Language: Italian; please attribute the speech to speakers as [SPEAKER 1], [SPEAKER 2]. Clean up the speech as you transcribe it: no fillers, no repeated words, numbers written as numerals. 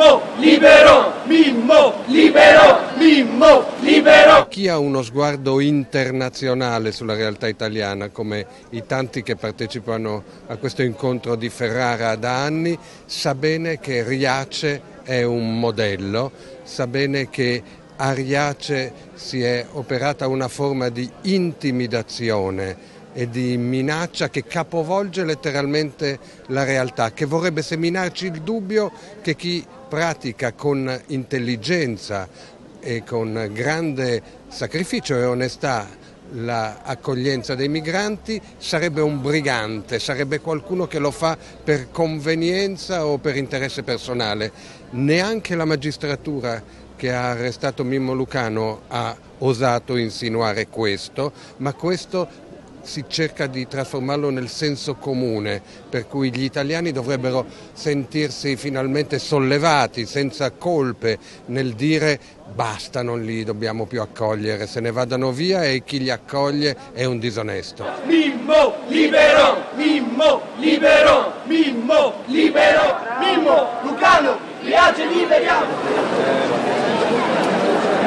[SPEAKER 1] Mimmo, libero! Mimmo, libero! Mimmo, libero!
[SPEAKER 2] Chi ha uno sguardo internazionale sulla realtà italiana, come i tanti che partecipano a questo incontro di Ferrara da anni, sa bene che Riace è un modello, sa bene che a Riace si è operata una forma di intimidazione e di minaccia che capovolge letteralmente la realtà, che vorrebbe seminarci il dubbio che chi pratica con intelligenza e con grande sacrificio e onestà l'accoglienza dei migranti sarebbe un brigante, sarebbe qualcuno che lo fa per convenienza o per interesse personale. Neanche la magistratura che ha arrestato Mimmo Lucano ha osato insinuare questo, ma questo si cerca di trasformarlo nel senso comune, per cui gli italiani dovrebbero sentirsi finalmente sollevati, senza colpe, nel dire basta, non li dobbiamo più accogliere, se ne vadano via e chi li accoglie è un disonesto.
[SPEAKER 1] Mimmo, libero! Mimmo, libero! Mimmo, libero! Mimmo, Lucano, Riace liberiamo!